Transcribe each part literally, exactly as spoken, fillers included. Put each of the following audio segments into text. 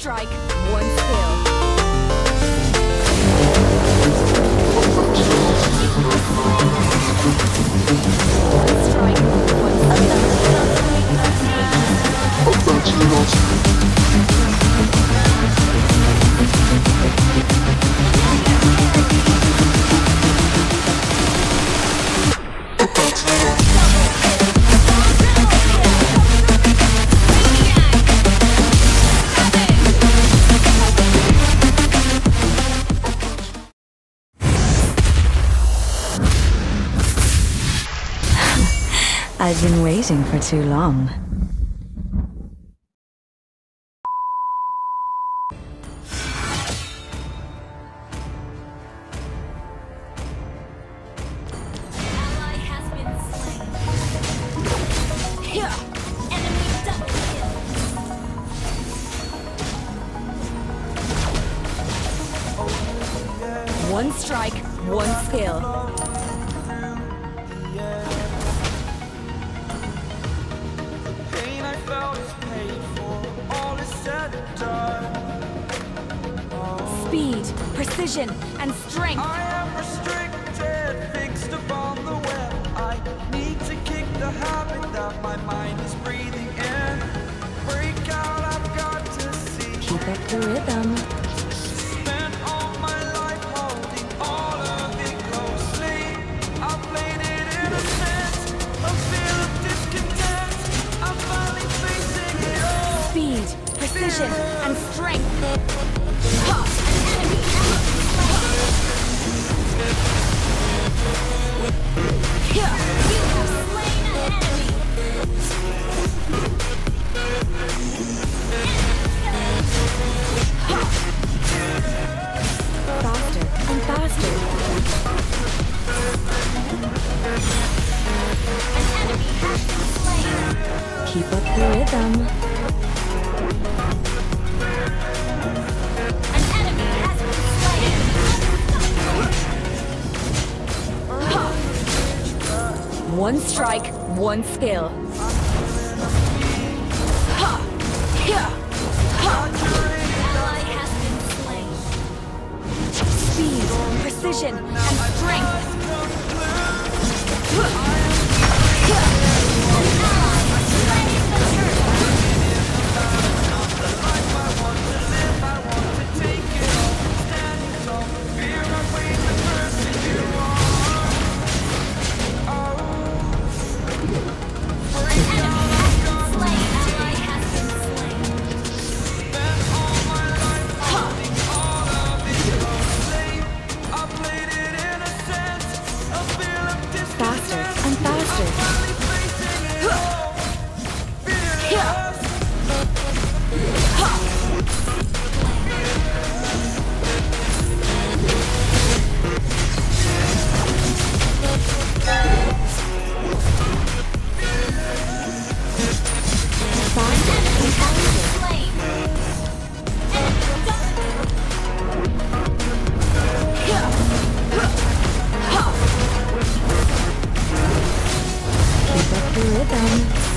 strike, one skill. One strike, one I've been waiting for too long. ally has been slain. Here, enemy double kill. One strike, one skill. Speed, precision, and strength. I am restricted, fixed upon the web. I need to kick the habit that my mind is breathing in. Break out, I've got to see. Keep up the rhythm. Spent all my life holding all of it closely. I played it in a sense, a feel of discontent. I'm finally facing it all. Speed, precision, and strength. Ha! An enemy has been slain. Here, you have slain an enemy. Ha! Faster and faster. An enemy has been slain. Keep up the rhythm. An enemy has been slain. Ha! One strike, one skill. Ha! Here! Ha! Ally has been slain. Speed, precision, and strength. Here! An ally has slain the turtle. Faster and faster. Here. Ha. Faster and faster. Here. Ha. Keep up the rhythm.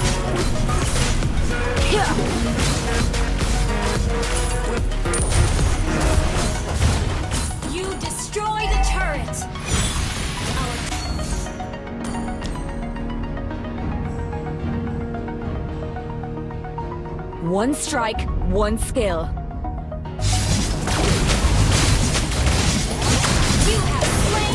Here. You destroy the turret. One strike, one skill. You have slain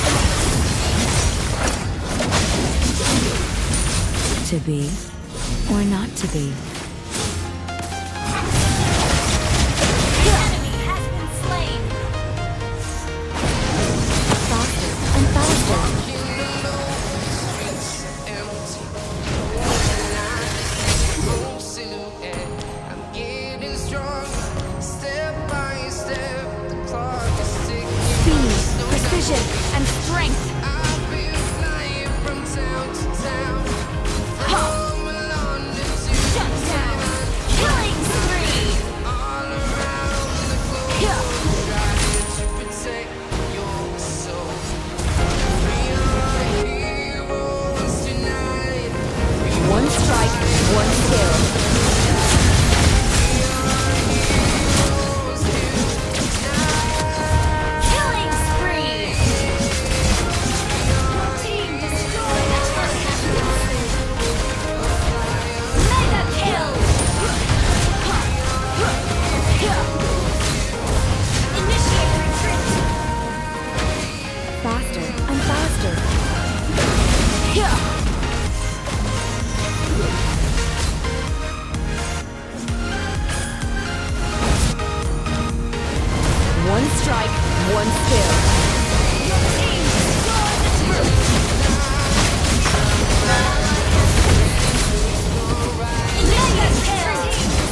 an enemy. To be or not to be. The enemy has been slain. Faster and faster. Speed, precision, and strength. Ha! Shut down. Killing spree. Here. One strike, one skill. one skill. Your team destroyed the turret. Mega kill.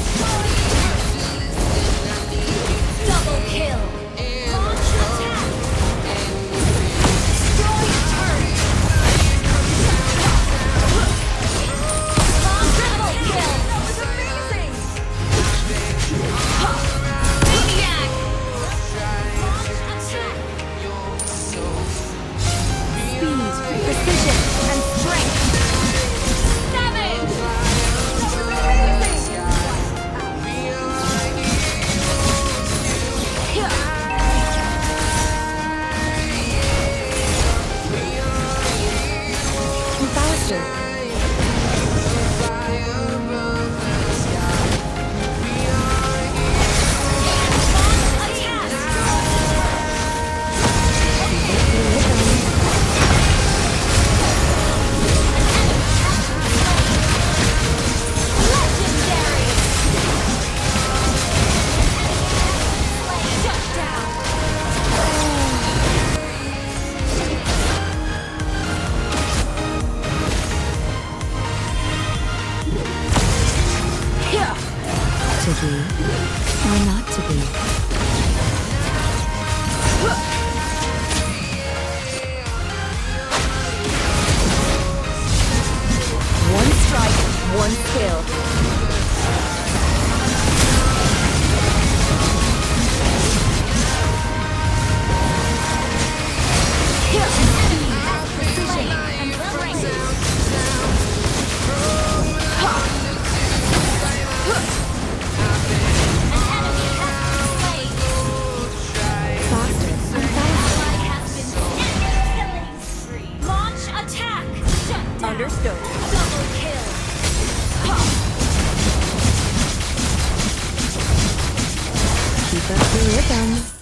Double kill. Launch attack. Destroy turret. Triple kill. That was amazing. Maniac. Launch attack. Speed, precision, and strength. Savage. That was Faster. To be or not to be. One strike, one kill. precision and strength. Faster and faster. Launch attack. Shut down. Understood. Double kill. Keep up the rhythm.